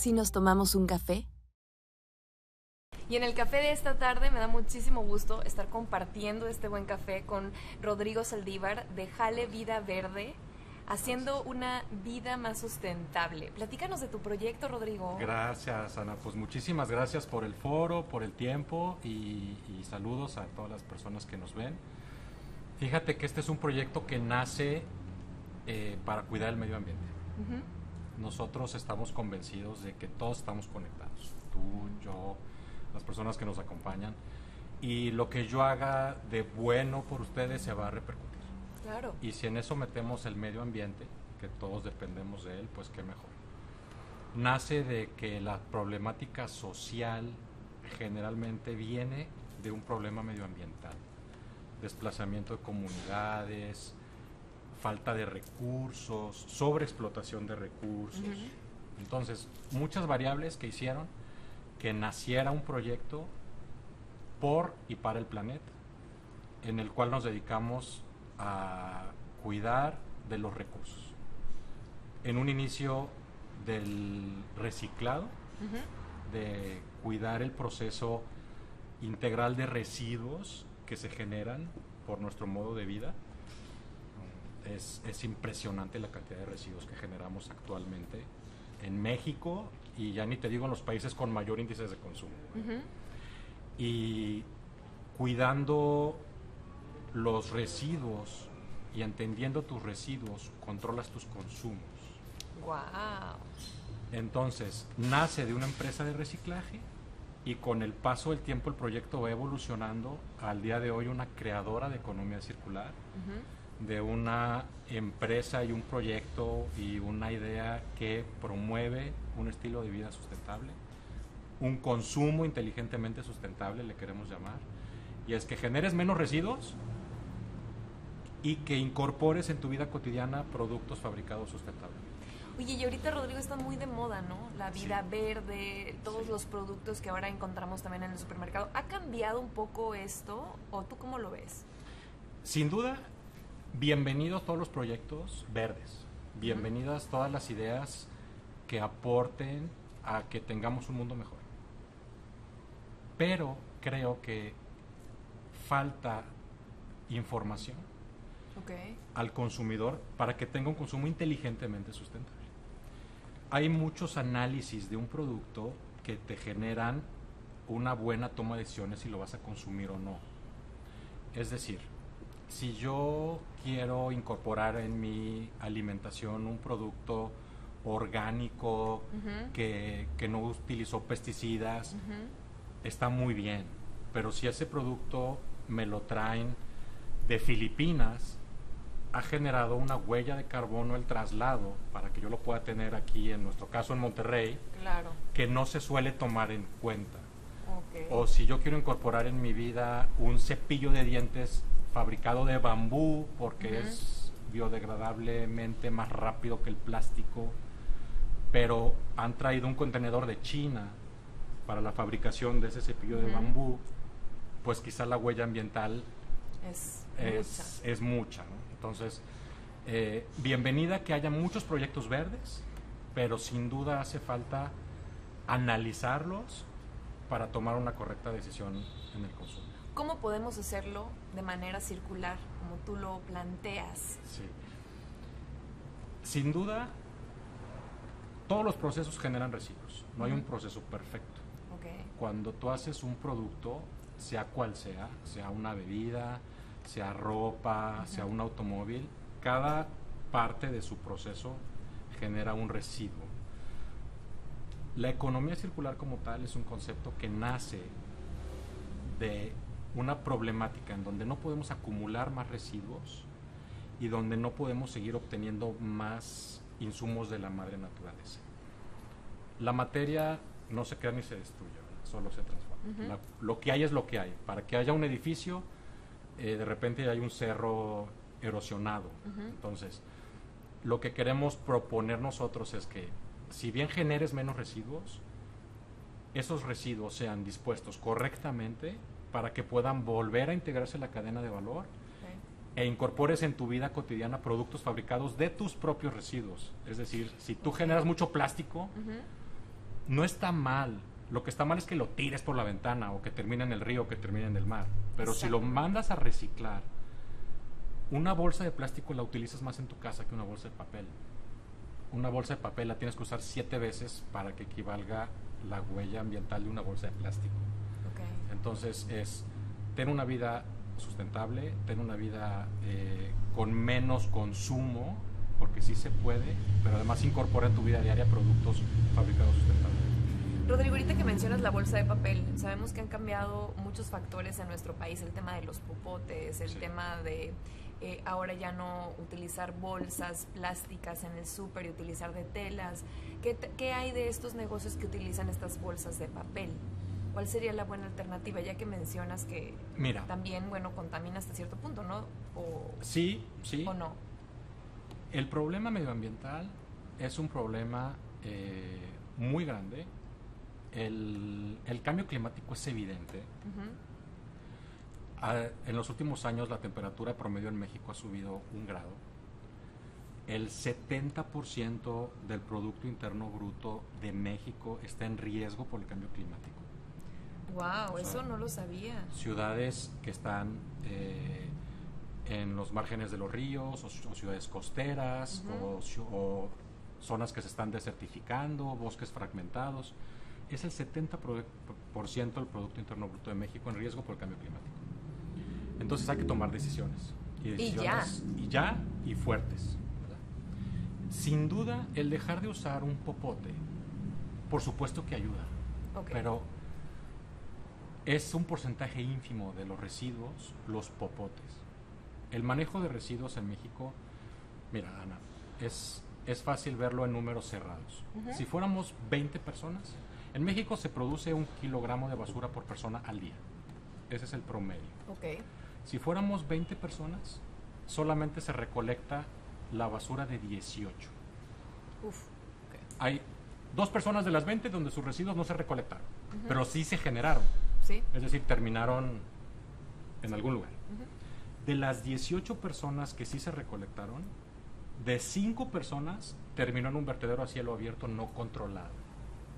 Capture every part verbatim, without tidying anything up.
si nos tomamos un café? Y en el café de esta tarde me da muchísimo gusto estar compartiendo este buen café con Rodrigo Saldívar de Jale Vida Verde, haciendo una vida más sustentable. Platícanos de tu proyecto, Rodrigo. Gracias, Ana. Pues muchísimas gracias por el foro, por el tiempo y, y saludos a todas las personas que nos ven. Fíjate que este es un proyecto que nace eh, para cuidar el medio ambiente. Uh-huh. Nosotros estamos convencidos de que todos estamos conectados. Tú, yo, las personas que nos acompañan. Y lo que yo haga de bueno por ustedes se va a repercutir. Claro. Y si en eso metemos el medio ambiente, que todos dependemos de él, pues qué mejor. Nace de que la problemática social generalmente viene de un problema medioambiental. Desplazamiento de comunidades, falta de recursos, sobreexplotación de recursos. Uh-huh. Entonces, muchas variables que hicieron que naciera un proyecto por y para el planeta, en el cual nos dedicamos a cuidar de los recursos. En un inicio del reciclado, uh-huh. de cuidar el proceso integral de residuos que se generan por nuestro modo de vida. Es, es impresionante la cantidad de residuos que generamos actualmente en México y ya ni te digo en los países con mayor índice de consumo. Uh-huh. Y cuidando los residuos y entendiendo tus residuos, controlas tus consumos. Wow. Entonces, nace de una empresa de reciclaje y con el paso del tiempo el proyecto va evolucionando al día de hoy una creadora de economía circular, uh-huh. de una empresa y un proyecto y una idea que promueve un estilo de vida sustentable, un consumo inteligentemente sustentable, le queremos llamar, y es que generes menos residuos y que incorpores en tu vida cotidiana productos fabricados sustentablemente. Oye, y ahorita, Rodrigo, está muy de moda, ¿no? La vida sí. verde, todos sí. los productos que ahora encontramos también en el supermercado. ¿Ha cambiado un poco esto o tú cómo lo ves? Sin duda, bienvenidos todos los proyectos verdes. Bienvenidas uh-huh. todas las ideas que aporten a que tengamos un mundo mejor. Pero creo que falta información okay. al consumidor para que tenga un consumo inteligentemente sustentable. Hay muchos análisis de un producto que te generan una buena toma de decisiones si lo vas a consumir o no. Es decir, si yo quiero incorporar en mi alimentación un producto orgánico uh-huh. que, que no utilizó pesticidas, uh-huh. está muy bien. Pero si ese producto me lo traen de Filipinas, ha generado una huella de carbono el traslado para que yo lo pueda tener aquí, en nuestro caso en Monterrey, claro. que no se suele tomar en cuenta. Okay. O si yo quiero incorporar en mi vida un cepillo de dientes fabricado de bambú porque uh-huh. es biodegradablemente más rápido que el plástico, pero han traído un contenedor de China para la fabricación de ese cepillo uh-huh. de bambú, pues quizá la huella ambiental es, es mucha, es mucha, ¿no? Entonces, eh, bienvenida que haya muchos proyectos verdes, pero sin duda hace falta analizarlos para tomar una correcta decisión en el consumo. ¿Cómo podemos hacerlo de manera circular, como tú lo planteas? Sí. Sin duda, todos los procesos generan residuos. No uh-huh. hay un proceso perfecto. Okay. Cuando tú haces un producto, sea cual sea, sea una bebida, sea ropa, uh-huh. sea un automóvil, cada parte de su proceso genera un residuo. La economía circular como tal es un concepto que nace de una problemática en donde no podemos acumular más residuos y donde no podemos seguir obteniendo más insumos de la madre naturaleza. La materia no se crea ni se destruye, ¿verdad? Solo se transforma. Uh-huh. La, lo que hay es lo que hay. Para que haya un edificio, eh, de repente hay un cerro erosionado. Uh-huh. Entonces, lo que queremos proponer nosotros es que, si bien generes menos residuos, esos residuos sean dispuestos correctamente para que puedan volver a integrarse en la cadena de valor, okay. e incorpores en tu vida cotidiana productos fabricados de tus propios residuos. Es decir, si tú okay. generas mucho plástico, uh-huh. no está mal. Lo que está mal es que lo tires por la ventana o que termine en el río o que termine en el mar. Pero si lo mandas a reciclar, una bolsa de plástico la utilizas más en tu casa que una bolsa de papel. Una bolsa de papel la tienes que usar siete veces para que equivalga la huella ambiental de una bolsa de plástico. Okay. Entonces es, ten una vida sustentable, ten una vida eh, con menos consumo, porque sí se puede, pero además incorpora en tu vida diaria productos fabricados sustentablemente. Rodrigo, ahorita que mencionas la bolsa de papel, sabemos que han cambiado muchos factores en nuestro país, el tema de los popotes, el sí. tema de eh, ahora ya no utilizar bolsas plásticas en el súper y utilizar de telas. ¿Qué, ¿Qué hay de estos negocios que utilizan estas bolsas de papel? ¿Cuál sería la buena alternativa? Ya que mencionas que Mira, también, bueno, contamina hasta cierto punto, ¿no? O, sí, sí. ¿O no? El problema medioambiental es un problema eh, muy grande. El, el cambio climático es evidente. Uh-huh. A, en los últimos años la temperatura promedio en México ha subido un grado. El setenta por ciento del Producto Interno Bruto de México está en riesgo por el cambio climático. Wow, o sea, eso no lo sabía. Ciudades que están eh, en los márgenes de los ríos, o, o ciudades costeras, uh-huh. o, o zonas que se están desertificando, bosques fragmentados. Es el setenta por ciento del Producto Interno Bruto de México en riesgo por el cambio climático. Entonces hay que tomar decisiones. Y, decisiones, y ya. Y ya, y fuertes. ¿Verdad? Sin duda, el dejar de usar un popote, por supuesto que ayuda. Okay. Pero es un porcentaje ínfimo de los residuos, los popotes. El manejo de residuos en México, mira, Ana, es, es fácil verlo en números cerrados. Uh-huh. Si fuéramos veinte personas, en México se produce un kilogramo de basura por persona al día. Ese es el promedio. Okay. Si fuéramos veinte personas, solamente se recolecta la basura de dieciocho. Uf. Okay. Hay dos personas de las veinte donde sus residuos no se recolectaron, uh-huh. pero sí se generaron. ¿Sí? Es decir, terminaron en algún lugar. Uh-huh. De las dieciocho personas que sí se recolectaron, de cinco personas terminó en un vertedero a cielo abierto no controlado.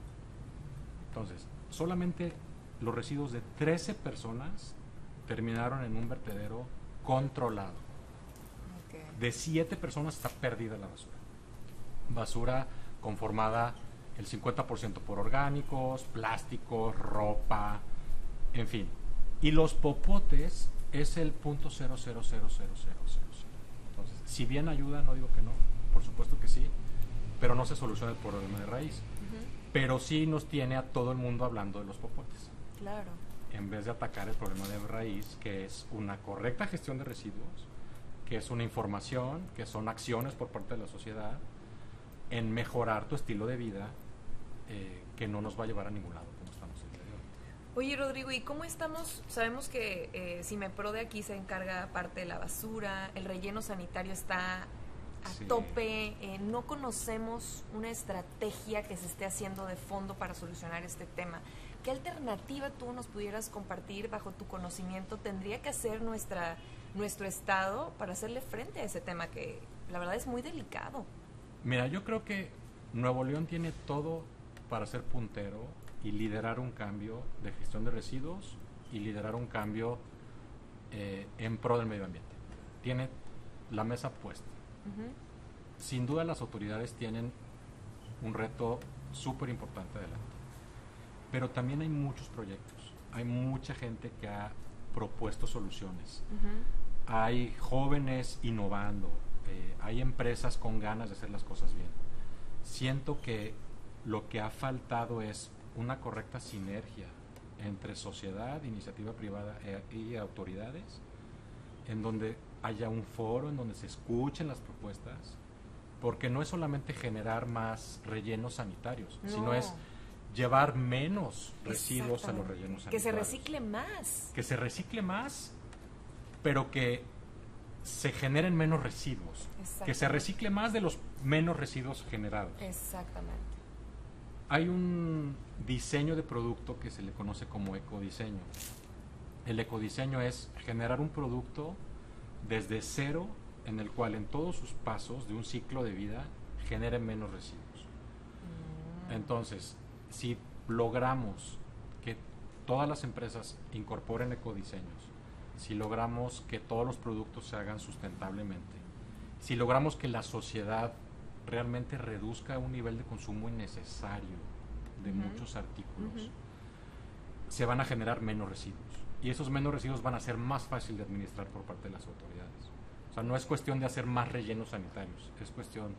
Entonces, solamente los residuos de trece personas terminaron en un vertedero controlado. Okay. De siete personas está perdida la basura. Basura conformada el cincuenta por ciento por orgánicos, plásticos, ropa, en fin. Y los popotes es el punto cero cero cero cero cero cero. Entonces, si bien ayuda, no digo que no, por supuesto que sí, pero no se soluciona el problema de raíz. Uh-huh. Pero sí nos tiene a todo el mundo hablando de los popotes. Claro. En vez de atacar el problema de raíz, que es una correcta gestión de residuos, que es una información, que son acciones por parte de la sociedad, en mejorar tu estilo de vida, eh, que no nos va a llevar a ningún lado, como estamos el día de hoy. Oye, Rodrigo, ¿y cómo estamos? Sabemos que eh, Cimepro de aquí se encarga parte de la basura, el relleno sanitario está a sí. tope, eh, no conocemos una estrategia que se esté haciendo de fondo para solucionar este tema. ¿Qué alternativa tú nos pudieras compartir bajo tu conocimiento tendría que hacer nuestra, nuestro estado para hacerle frente a ese tema que la verdad es muy delicado? Mira, yo creo que Nuevo León tiene todo para ser puntero y liderar un cambio de gestión de residuos y liderar un cambio eh, en pro del medio ambiente. Tiene la mesa puesta. Uh-huh. Sin duda las autoridades tienen un reto súper importante adelante, pero también hay muchos proyectos, hay mucha gente que ha propuesto soluciones, uh-huh. hay jóvenes innovando, eh, hay empresas con ganas de hacer las cosas bien. Siento que lo que ha faltado es una correcta sinergia entre sociedad, iniciativa privada e, y autoridades, en donde haya un foro en donde se escuchen las propuestas, porque no es solamente generar más rellenos sanitarios, no. sino es llevar menos residuos a los rellenos sanitarios. Que se recicle más. Que se recicle más, pero que se generen menos residuos. Que se recicle más de los menos residuos generados. Exactamente. Hay un diseño de producto que se le conoce como ecodiseño. El ecodiseño es generar un producto desde cero, en el cual en todos sus pasos de un ciclo de vida genere menos residuos. Mm. Entonces, si logramos que todas las empresas incorporen ecodiseños, si logramos que todos los productos se hagan sustentablemente, si logramos que la sociedad realmente reduzca un nivel de consumo innecesario de uh-huh. muchos artículos, uh-huh. se van a generar menos residuos. Y esos menos residuos van a ser más fácil de administrar por parte de las autoridades. O sea, no es cuestión de hacer más rellenos sanitarios, es cuestión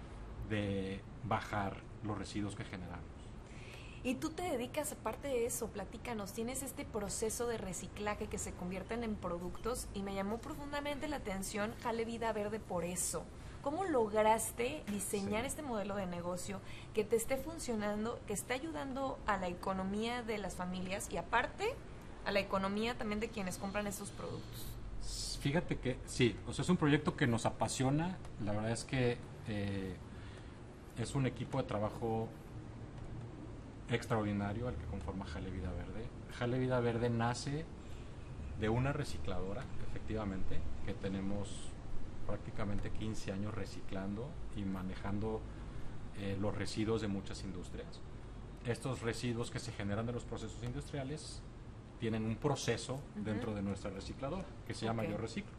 de bajar los residuos que generamos. Y tú te dedicas, aparte de eso, platícanos, tienes este proceso de reciclaje que se convierten en productos y me llamó profundamente la atención Jale Vida Verde por eso. ¿Cómo lograste diseñar sí. este modelo de negocio que te esté funcionando, que esté ayudando a la economía de las familias y aparte a la economía también de quienes compran estos productos? Fíjate que sí, o sea, es un proyecto que nos apasiona, la verdad es que eh, es un equipo de trabajo extraordinario el que conforma Jale Vida Verde. Jale Vida Verde nace de una recicladora, efectivamente, que tenemos prácticamente quince años reciclando y manejando eh, los residuos de muchas industrias. Estos residuos que se generan de los procesos industriales tienen un proceso uh-huh. dentro de nuestra recicladora que se llama okay. Yo Reciclo.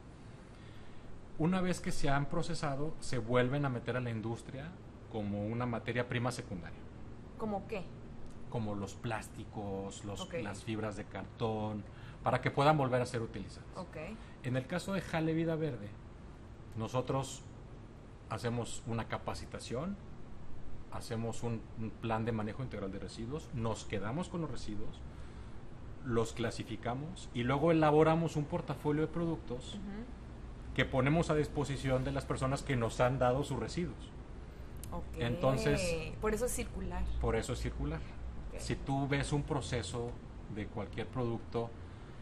Una vez que se han procesado, se vuelven a meter a la industria como una materia prima secundaria. ¿Cómo qué? Como los plásticos, los, okay. las fibras de cartón, para que puedan volver a ser utilizadas. Okay. En el caso de Jale Vida Verde, nosotros hacemos una capacitación, hacemos un, un plan de manejo integral de residuos, nos quedamos con los residuos, los clasificamos y luego elaboramos un portafolio de productos uh-huh. que ponemos a disposición de las personas que nos han dado sus residuos. Okay. Entonces, por eso es circular. Por eso es circular. Okay. Si tú ves un proceso de cualquier producto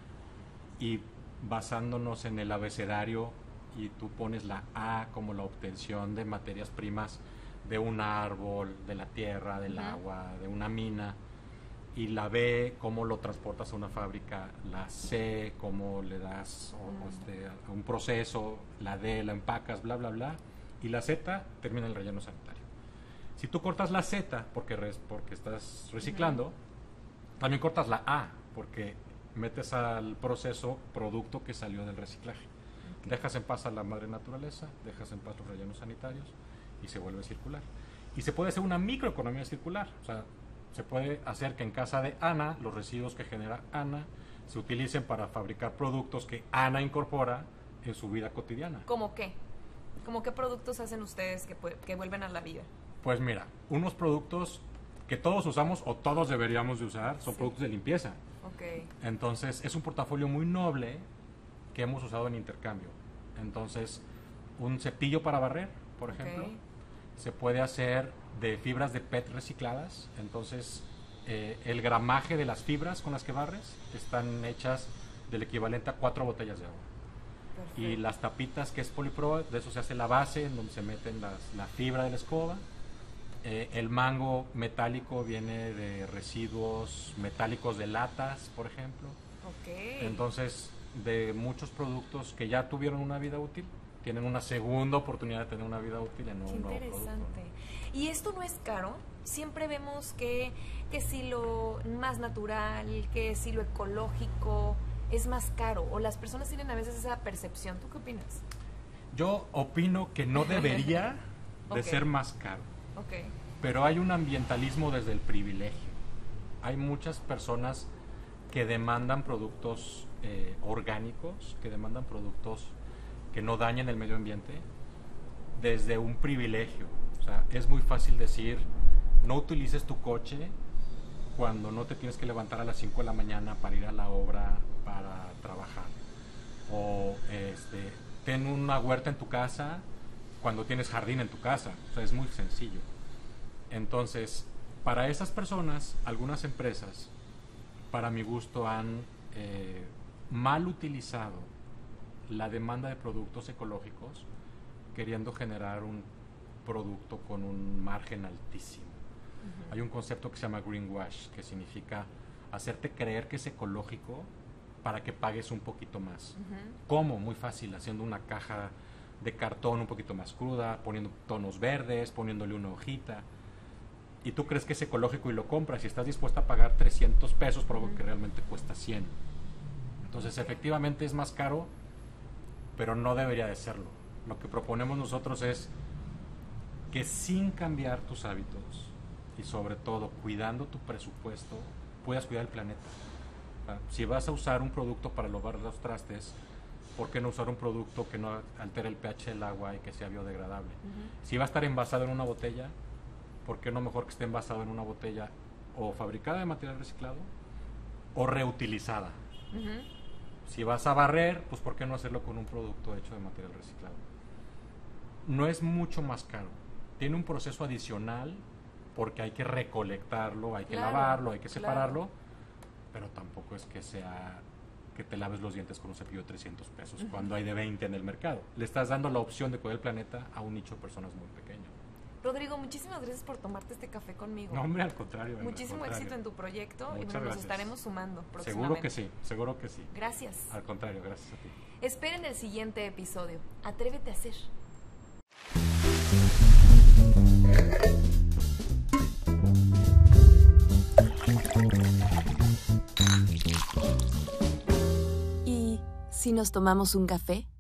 y basándonos en el abecedario y tú pones la A como la obtención de materias primas de un árbol, de la tierra, del uh-huh. agua, de una mina, y la B cómo lo transportas a una fábrica, la C cómo le das uh-huh. este, un proceso, la D la empacas, bla bla bla, y la Z termina en el relleno sanitario. Si tú cortas la Z porque, res, porque estás reciclando, uh-huh. también cortas la A porque metes al proceso producto que salió del reciclaje. Okay. Dejas en paz a la madre naturaleza, dejas en paz los rellenos sanitarios y se vuelve circular. Y se puede hacer una microeconomía circular, o sea, se puede hacer que en casa de Ana los residuos que genera Ana se utilicen para fabricar productos que Ana incorpora en su vida cotidiana. ¿Cómo qué? ¿Cómo qué productos hacen ustedes que, que vuelven a la vida? Pues mira, unos productos que todos usamos o todos deberíamos de usar son sí. productos de limpieza. Okay. Entonces, es un portafolio muy noble que hemos usado en intercambio. Entonces, un cepillo para barrer, por ejemplo, okay. se puede hacer de fibras de P E T recicladas. Entonces, eh, el gramaje de las fibras con las que barres están hechas del equivalente a cuatro botellas de agua. Perfecto. Y las tapitas, que es polipro, de eso se hace la base en donde se meten las, la fibra de la escoba. Eh, el mango metálico viene de residuos metálicos de latas, por ejemplo. Okay. Entonces, de muchos productos que ya tuvieron una vida útil, tienen una segunda oportunidad de tener una vida útil en un nuevo producto. Interesante. ¿Y esto no es caro? Siempre vemos que, que si lo más natural, que si lo ecológico es más caro, o las personas tienen a veces esa percepción. ¿Tú qué opinas? Yo opino que no debería de okay. ser más caro. Okay. Pero hay un ambientalismo desde el privilegio. Hay muchas personas que demandan productos eh, orgánicos, que demandan productos que no dañen el medio ambiente desde un privilegio. O sea, es muy fácil decir, no utilices tu coche cuando no te tienes que levantar a las cinco de la mañana para ir a la obra, para trabajar. O este, ten una huerta en tu casa cuando tienes jardín en tu casa. O sea, es muy sencillo. Entonces, para esas personas, algunas empresas, para mi gusto, han eh, mal utilizado la demanda de productos ecológicos, queriendo generar un producto con un margen altísimo. Uh-huh. Hay un concepto que se llama greenwash, que significa hacerte creer que es ecológico para que pagues un poquito más. Uh-huh. ¿Cómo? Muy fácil, haciendo una caja de cartón un poquito más cruda, poniendo tonos verdes, poniéndole una hojita. y tú crees que es ecológico y lo compras y estás dispuesta a pagar trescientos pesos por algo uh-huh. que realmente cuesta cien. Entonces, efectivamente es más caro, pero no debería de serlo. Lo que proponemos nosotros es que sin cambiar tus hábitos y sobre todo cuidando tu presupuesto, puedas cuidar el planeta. Si vas a usar un producto para lavar los trastes, ¿por qué no usar un producto que no altere el pH del agua y que sea biodegradable? Uh-huh. Si va a estar envasado en una botella, ¿por qué no mejor que esté envasado en una botella o fabricada de material reciclado o reutilizada? Uh-huh. Si vas a barrer, pues ¿por qué no hacerlo con un producto hecho de material reciclado? No es mucho más caro. Tiene un proceso adicional porque hay que recolectarlo, hay que claro, lavarlo, hay que separarlo, claro. pero tampoco es que sea que te laves los dientes con un cepillo de trescientos pesos uh-huh. cuando hay de veinte en el mercado. Le estás dando la opción de cuidar el planeta a un nicho de personas muy pequeño. Rodrigo, muchísimas gracias por tomarte este café conmigo. No, hombre, al contrario. Muchísimo al contrario. éxito en tu proyecto. Muchas y bueno, gracias. Nos estaremos sumando próximamente. Seguro que sí, seguro que sí. Gracias. Al contrario, gracias a ti. Esperen el siguiente episodio. Atrévete a hacer. ¿Y si nos tomamos un café?